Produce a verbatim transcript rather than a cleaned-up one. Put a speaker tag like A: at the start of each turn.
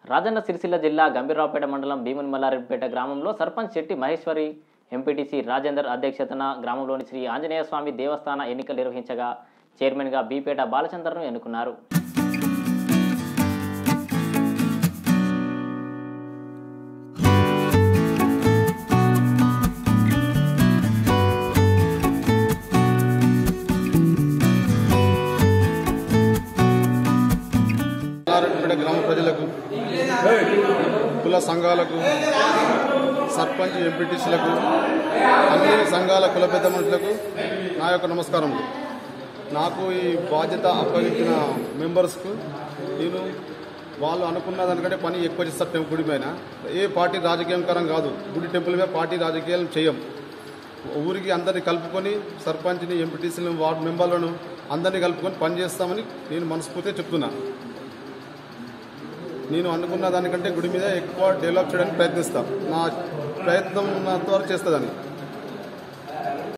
A: రాజన్న సిరిసిల్ల జిల్లా గంభీరావుపేట మండలం భీముని మల్లారెడ్డిపేట గ్రామంలో సర్పంచ్ శెట్టి మహేశ్వరి ఎంపీటీసీ రాజేందర్ అధ్యక్షతన గ్రామంలోని శ్రీ ఆంజనేయ స్వామి దేవస్థాన ఎన్నికలు నిర్వహించగా చైర్మన్గా బీపేట బాలచంద్రను ఎన్నుకున్నారు.
B: గ్రామ ప్రజలకు, కుల సంఘాలకు, సర్పంచ్ ఎంపీటీసీలకు, అన్ని సంఘాల కుల పెద్ద మనుషులకు నా యొక్క నమస్కారం. నాకు ఈ బాధ్యత అప్పగించిన మెంబర్స్కు నేను వాళ్ళు అనుకున్న దానికంటే పని ఎక్కువ చేస్తారు. గుడి పైన ఏ పార్టీ రాజకీయంకరం కాదు. గుడి టెంపుల్ మీద పార్టీ రాజకీయాలు చేయం. ఊరికి అందరినీ కలుపుకొని సర్పంచ్ని, ఎంపీటీసీలను, వార్డు మెంబర్లను అందరినీ కలుపుకొని పనిచేస్తామని నేను మనస్ఫూర్తిగా చెప్తున్నా. నేను అనుకున్న దానికంటే గుడి మీద ఎక్కువ డెవలప్ చేయడానికి ప్రయత్నిస్తాను. నా ప్రయత్నం నా ద్వారా చేస్తుందని